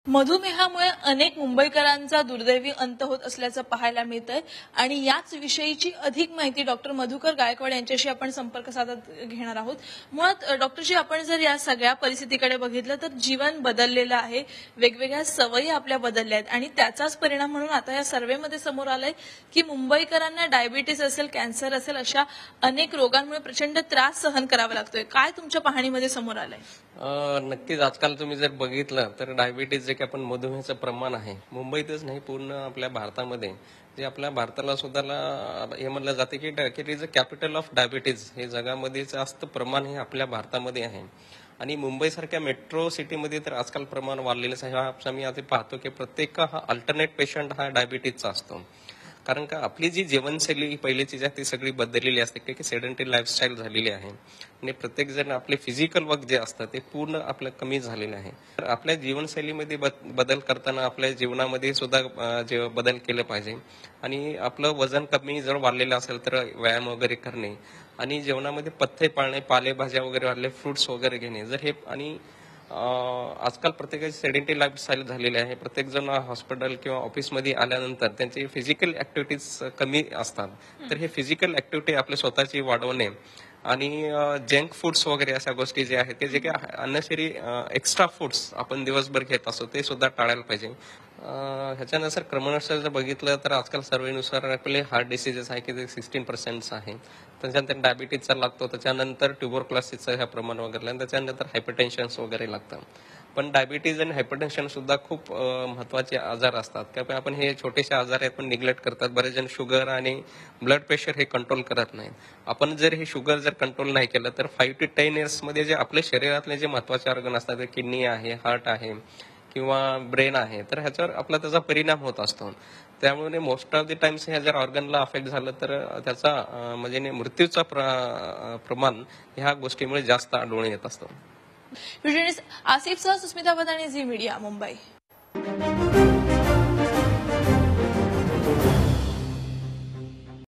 मधुमेहामुळे अनेक मुंबईकरांचा दुर्दैवी अंत होत असल्याचं पाहायला मिळतंय आणि याच विषयीची अधिक माहिती डॉक्टर मधुकर गायकवाड यांच्याशी आपण संपर्क साधत घेणार आहोत। मुळात डॉक्टरजी, आपण जर या सगळ्या परिस्थितीकडे बघितलं तर जीवन बदललेलं आहे, वेगवेगळ्या सवयी आपल्या बदलल्या आहेत आणि त्याचाच परिणाम म्हणून आता या सर्व्हेमध्ये समोर आलंय की मुंबईकरांना डायबिटीस असेल, कॅन्सर असेल अशा अनेक रोगांमुळे प्रचंड त्रास सहन करावा लागतोय। काय तुमच्या पाहणीमध्ये समोर आलंय? नक्कीच आजकाल तुम्ही जर बघितलं तर डायबिटीज जे की आपण मधुमेहाचं प्रमाण आहे मुंबईतच नाही पूर्ण आपल्या भारतामध्ये, जे आपल्या भारताला स्वतःला हे म्हणलं जाते की it is a capital of diabetes, हे जगामध्ये जास्त प्रमाण हे आपल्या भारतामध्ये आहे। आणि मुंबईसारख्या मेट्रो सिटीमध्ये तर आजकाल प्रमाण वाढलेलंच आहे। आम्ही आता पाहतो की प्रत्येक हा अल्टरनेट पेशंट हा डायबिटीजचा असतो, कारण का आपली जी जीवनशैली पहिलीची जी आहे ती सगळी बदललेली असते की सेडंटरी लाईफस्टाईल झालेली आहे आणि प्रत्येक जण आपले फिजिकल वर्क जे असतं ते पूर्ण आपलं कमी झालेलं आहे। तर आपल्या जीवनशैलीमध्ये बदल करताना आपल्या जीवनामध्ये सुद्धा जे बदल केले पाहिजे आणि आपलं वजन कमी जर वाढलेलं असेल तर व्यायाम वगैरे करणे आणि जेवणामध्ये पथ्य पाळणे, पालेभाज्या वगैरे वाढले, फ्रुट्स वगैरे घेणे जर हे आणि आजकाल प्रत्येकाची सेडेंटरी लाईफस्टाईल झालेली आहे। प्रत्येक जण हॉस्पिटल किंवा ऑफिसमध्ये आल्यानंतर त्यांची फिजिकल ऍक्टिव्हिटीज कमी असतात, तर हे फिजिकल ऍक्टिव्हिटी आपल्या स्वतःची वाढवणे आणि जंक फूड्स वगैरे अशा गोष्टी जे आहेत ते जे काही अननेसेसरी एक्स्ट्रा फूड्स आपण दिवसभर घेत असतो ते सुद्धा टाळायला पाहिजे। ह्याच्यानुसार क्रमनुसार जर बघितलं तर आजकाल सर्वेनुसार आपले हार्ट डिसीजेस आहे की ते 16% आहे, त्याच्यानंतर डायबिटीजचा लागतो, त्याच्यानंतर ट्युबरक्युलोसिसचं ह्या प्रमाण वगैरे आणि त्याच्यानंतर हायपरटेन्शन वगैरे लागतं। पण डायबिटीज आणि हायपरटेन्शन सुद्धा खूप महत्वाचे आजार असतात, कारण आपण हे छोटेसे आजार आहेत पण निग्लेक्ट करतात। बरेच जण शुगर आणि ब्लड प्रेशर हे कंट्रोल करत नाहीत। आपण जर हे शुगर जर कंट्रोल नाही केलं तर 5 to 10 years मध्ये जे आपल्या शरीरातले जे महत्वाचे ऑर्गन असतात, किडनी आहे, हार्ट आहे किंवा ब्रेन आहे, तर ह्याच्यावर आपला त्याचा परिणाम होत असतो। त्यामुळे मोस्ट ऑफ द टाइम्स ह्या जर ऑर्गनला अफेक्ट झालं तर त्याचा म्हणजे मृत्यूचा प्रमाण ह्या गोष्टीमुळे जास्त आढळून येत असतं। आसिफ सह सुस्मिता बदाणे, झी मीडिया, मुंबई।